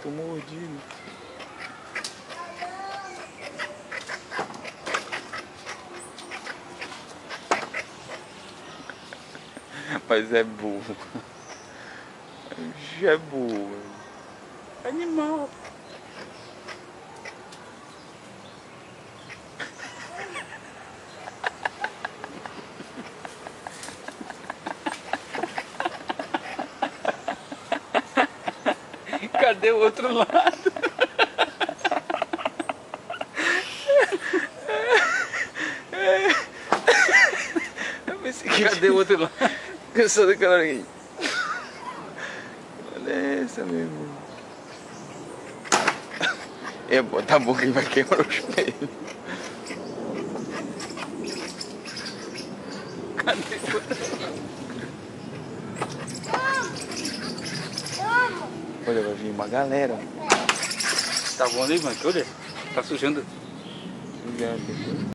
tô mordido. Mas é burro. Já é burro. Animal. Cadê o outro lado? Cadê o outro lado? Cansou daquela hora aqui. Olha essa, meu irmão. É, bota a boca e vai quebrar o espelho. Cadê o outro lado? Olha, vai vir uma galera. Tá bom ali, mano? Olha, tá sujando. Obrigado.